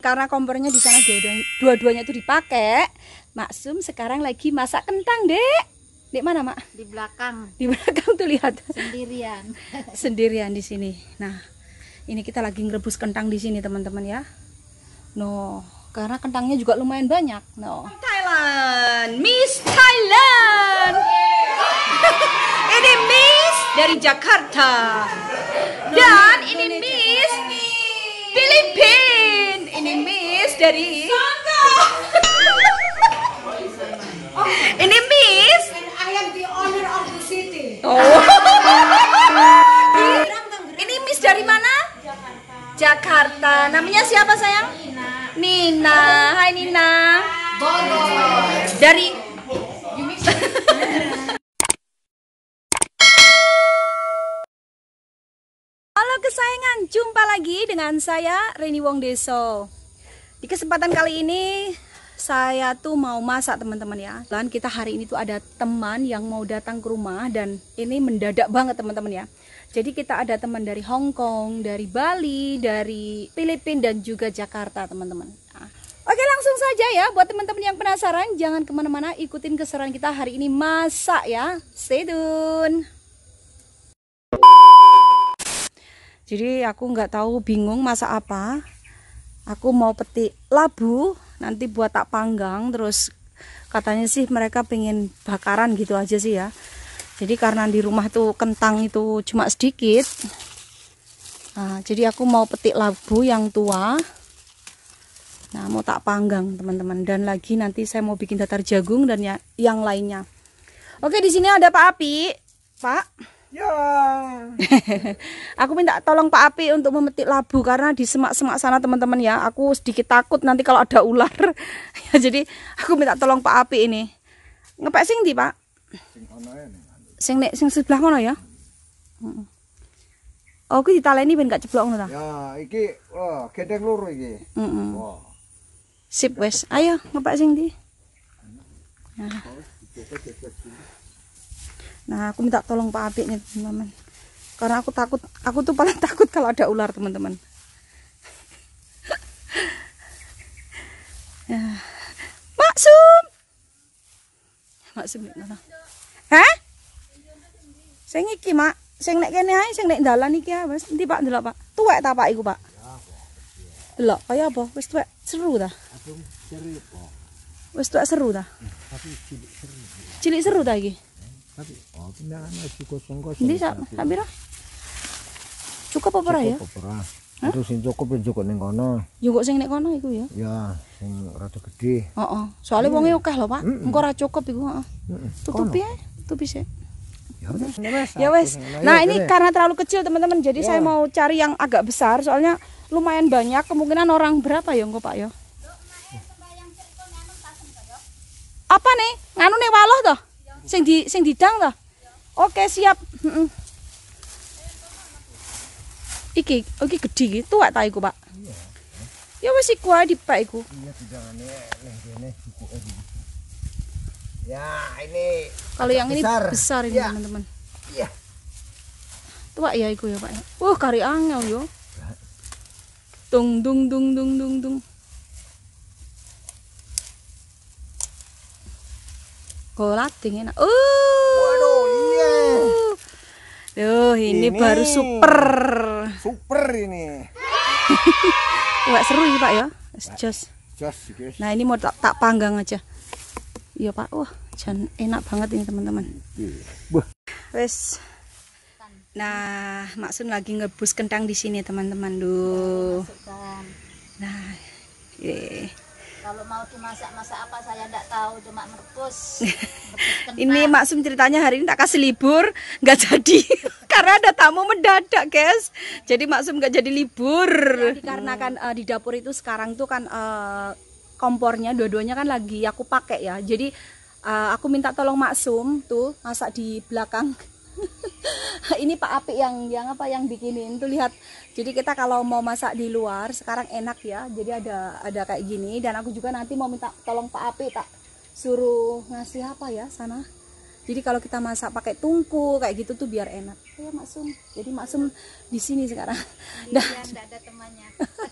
karena kompornya di sana dua-duanya itu dipakai. Maksum sekarang lagi masak kentang, Dek. Dek mana, Mak? Di belakang. Di belakang tuh lihat. Sendirian. Sendirian di sini. Nah, ini kita lagi ngerebus kentang di sini, teman-teman ya. No, karena kentangnya juga lumayan banyak. No. Thailand, Miss Thailand. Ini Miss dari Jakarta. Dan ini Miss Filipina. Ini Miss dari ini Miss. I am the owner of the city. Oh. Ini Miss dari mana? Jakarta. Namanya siapa, sayang? Nina. Hai Nina. Dari Halo kesayangan, jumpa lagi dengan saya Reni Wongdeso. Di kesempatan kali ini saya tuh mau masak, teman-teman ya. Dan kita hari ini tuh ada teman yang mau datang ke rumah dan ini mendadak banget, teman-teman ya. Jadi kita ada teman dari Hong Kong, dari Bali, dari Filipina dan juga Jakarta, teman-teman. Nah, oke, langsung saja ya buat teman-teman yang penasaran, jangan kemana-mana, ikutin keseruan kita hari ini masak ya. Stay tune. Jadi aku nggak tahu, bingung masak apa. Aku mau petik labu, nanti buat tak panggang. Terus katanya sih mereka pengen bakaran gitu aja sih ya. Jadi karena di rumah tuh kentang itu cuma sedikit. Nah, jadi aku mau petik labu yang tua. Nah, mau tak panggang, teman-teman. Dan lagi nanti saya mau bikin datar jagung dan ya, yang lainnya. Oke, di sini ada Pak Api. Pak. Ya. Aku minta tolong Pak Api untuk memetik labu karena di semak-semak sana, teman-teman ya. Aku sedikit takut nanti kalau ada ular. Ya, jadi aku minta tolong Pak Api ini. Ngepek sing ndi, Pak? Sing sebelah mana ya? Oh, kuwi ditaleni ben gak ceblok ngono ta? Ya, iki gedeng loro iki. Wah. Sip wes. Ayo ngepek sing ndi? Nah, aku minta tolong Pak Api nih, teman-teman. Karena aku takut, aku tuh paling takut kalau ada ular, teman-teman. Ya. Maksum. Maksum nek ngono. Hah? Sing iki, Mak. Sing nek kene ae, sing nek dalan iki ya, wis. Endi Pak ndelok, Pak? Tuwek ta Pak iku, Pak? Delok kaya apa? Wis tuwek seru ta? Adung seru po. Wis tuwek seru ta? Tapi cilik seru. Cilik seru ta iki? Tapi pindahan wis kosong-kosong. Endi sak pira? Cukup apa ora ya? Cukup ora. Terus sing cukup ning kono. Yo kok sing nek kono iku ya. Ya, sing rada gede. Heeh. Soale wonge akeh lho, Pak. Engko ora cukup iku, heeh. Tutupi ae, tutupi sik. Ya wes. Nah, ini karena terlalu kecil, teman-teman. Jadi saya mau cari yang agak besar soalnya lumayan banyak. Kemungkinan orang berapa ya engko, Pak ya? Apa nih? Nganu nih waloh toh? Sing didang toh? Oke, siap. Iki gede iki, tuwek ta iku, Pak? Ya wis iku ae dipek iku. Iya, didangane ning kene dibuke. Ya, ini kalau yang besar. Ini besar ini, ya, teman-teman. Iya. Tuwek ya iku ya, Pak. Kari angel yo. Tung dung dung dung dung dung. Golating enak. Waduh, iya. Duh, ini baru super. Super ini. Wah, seru ya, Pak ya. Jos. Jos iki. Nah, ini mau tak panggang aja. Iya, Pak. Wah, jan enak banget ini, teman-teman. Wah. Wes. Nah, Maksum lagi ngebus kentang di sini, teman-teman. Duh. Nah, Kalau mau dimasak-masak apa saya enggak tahu, cuma merebus. Ini Maksum ceritanya hari ini tak kasih libur, nggak jadi karena ada tamu mendadak, guys. Jadi Maksum nggak jadi libur. Ya, dikarenakan di dapur itu sekarang tuh kan kompornya dua-duanya kan lagi aku pakai ya. Jadi aku minta tolong Maksum tuh masak di belakang. Ini Pak Api yang bikinin tuh, lihat. Jadi kita kalau mau masak di luar sekarang enak ya. Jadi ada kayak gini, dan aku juga nanti mau minta tolong Pak Api tak suruh ngasih apa ya sana. Jadi kalau kita masak pakai tungku kayak gitu tuh biar enak. Ya Maksum. Jadi Maksum di sini sekarang. Dah. Enggak ada temannya.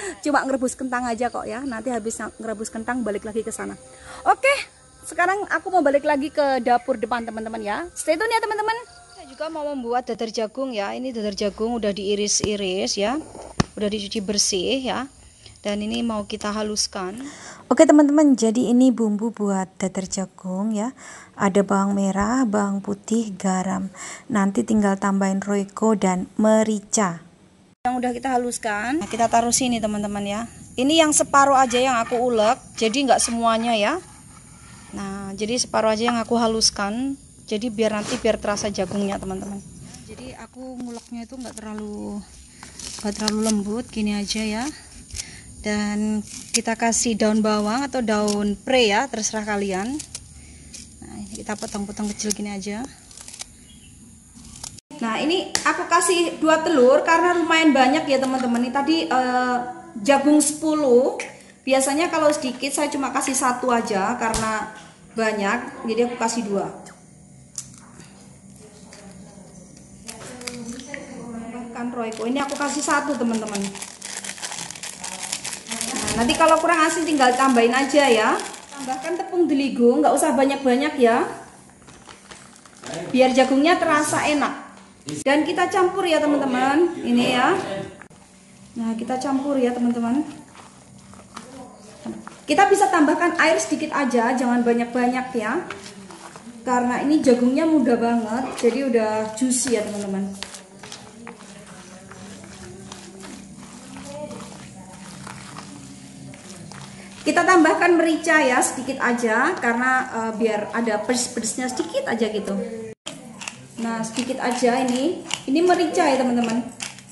Cuma ngerebus kentang aja kok ya. Nanti habis ngerebus kentang balik lagi ke sana. Oke, sekarang aku mau balik lagi ke dapur depan teman-teman ya. Stay tune ya teman-teman. Saya juga mau membuat dadar jagung ya. Ini dadar jagung udah diiris-iris ya. Udah dicuci bersih ya. Dan ini mau kita haluskan. Oke teman-teman, jadi ini bumbu buat dadar jagung ya. Ada bawang merah, bawang putih, garam. Nanti tinggal tambahin roiko dan merica. Yang udah kita haluskan, nah, kita taruh sini teman-teman ya. Ini yang separuh aja yang aku ulek, jadi nggak semuanya ya. Nah, jadi separuh aja yang aku haluskan. Jadi biar terasa jagungnya teman-teman. Jadi aku nguleknya itu nggak terlalu lembut, gini aja ya. Dan kita kasih daun bawang atau daun pre ya, terserah kalian. Nah, kita potong-potong kecil gini aja. Nah, ini aku kasih 2 telur karena lumayan banyak ya teman-teman. Ini tadi jagung 10. Biasanya kalau sedikit saya cuma kasih 1 aja karena banyak. Jadi aku kasih 2. Tambahkan roiko. Ini aku kasih 1 teman-teman. Nanti kalau kurang asin tinggal tambahin aja ya. Tambahkan tepung terigu, nggak usah banyak-banyak ya. Biar jagungnya terasa enak. Dan kita campur ya teman-teman. Ini ya. Nah, kita campur ya teman-teman. Kita bisa tambahkan air sedikit aja, jangan banyak-banyak ya. Karena ini jagungnya mudah banget, jadi udah juicy ya teman-teman. Kita tambahkan merica ya, sedikit aja karena biar ada pedes-pedesnya sedikit aja gitu. Nah, sedikit aja ini merica ya teman-teman.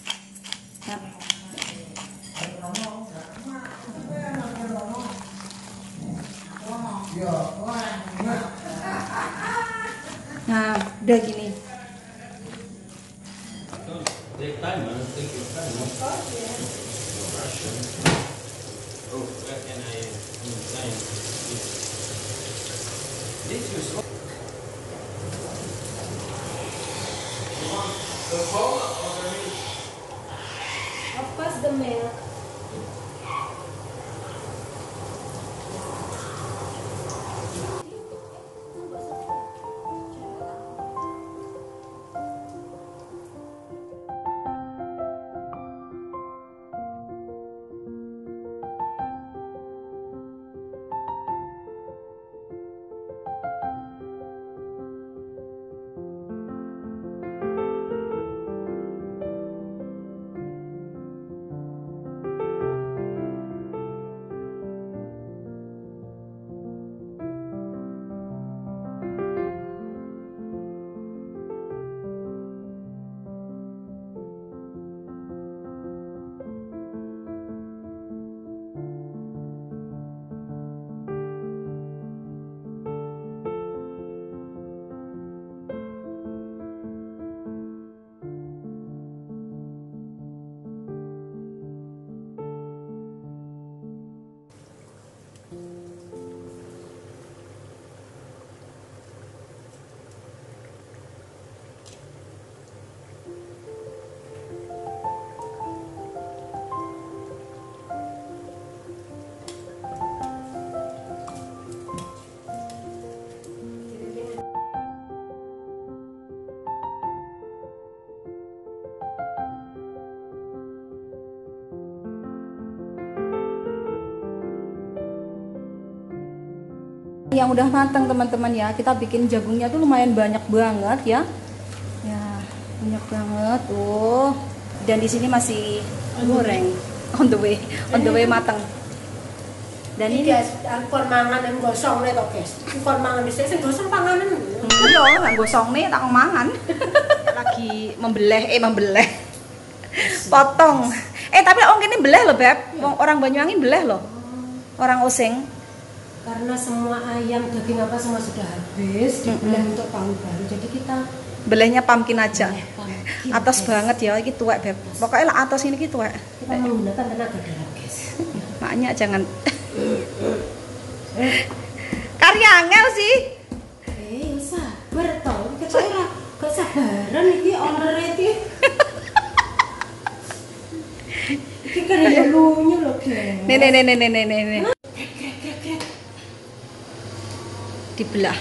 Nah, udah gini. Lepas the milk. Yang udah matang teman-teman ya, kita bikin jagungnya tuh lumayan banyak banget ya. Ya, banyak banget tuh. Dan di sini masih goreng, on the way matang. Dan ini guys, kon mangan yang gosong nih toh guys. Kon mangan di sini gosong panganan. Iya, nggak gosong nih tak mangan. Lagi membeleh. Potong. Tapi orang ini beleh loh beb. Orang Banyuwangi beleh loh. Orang Osing. Karena semua ayam, daging apa semua sudah habis dibelah untuk tahun baru. Jadi kita belehnya pumpkin aja. Pumpkin, atas guys. banget ya, ini tuwek beb. Pokoknya lah atas ini tuwek. Kita menggunakan tenaga dalam guys. Maknya jangan. Karya angel sih. Sabar toh. Kita ora gak sabaran iki owner iki. Iki kan ada lunya loh, guys. Nih. Dibelah.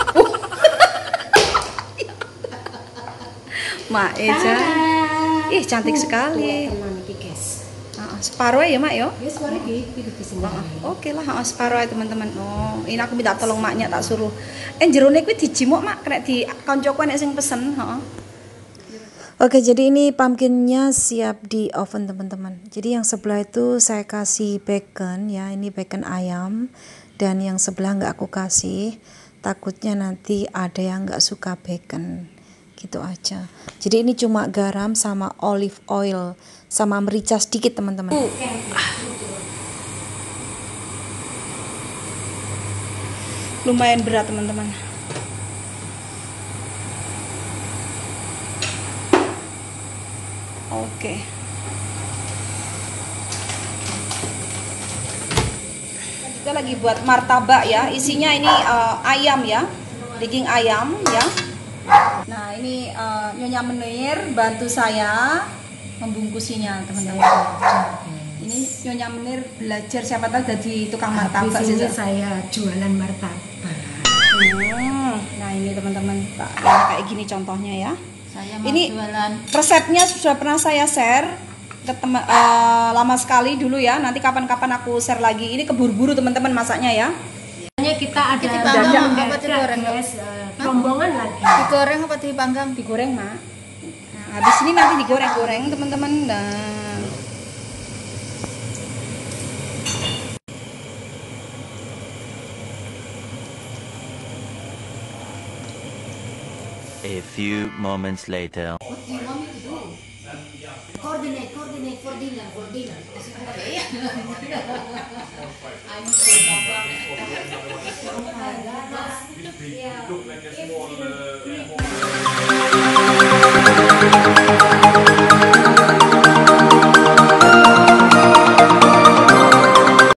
Mak Eja. Ih, cantik sekali. Tenan iki, guys. Separuh ya, Mak, yo. Wis mari iki sini. Oke lah, separuh ya teman-teman. Oh, ini aku minta tolong maknya tak suruh. Jerone kuwi dijimuk, Mak, kena di koncoku nek sing pesen, heeh. Oke, jadi ini pumpkinnya siap di oven teman-teman. Jadi yang sebelah itu saya kasih bacon ya, ini bacon ayam. Dan yang sebelah nggak aku kasih, takutnya nanti ada yang nggak suka bacon. Gitu aja. Jadi ini cuma garam sama olive oil sama merica sedikit teman-teman. Lumayan berat teman-teman. Oke. Kita lagi buat martabak ya. Isinya ini ayam ya, daging ayam ya. Nah ini Nyonya Menir bantu saya membungkusinya teman-teman. Ini Nyonya Menir belajar siapa tahu jadi tukang martabak sih. Saya jualan martabak. Nah ini teman-teman kayak gini contohnya ya. Saya mau Ini jualan. resepnya sudah pernah saya share ke lama sekali dulu ya. Nanti kapan-kapan aku share lagi. Ini keburu-buru teman-teman masaknya ya. Kita ada dipanggang apa digoreng? rombongan lagi. Digoreng apa dipanggang? Digoreng, Mak. Nah, habis ini nanti digoreng-goreng teman-teman. Nah. A few moments later. Coordinate for dinner. Look like a small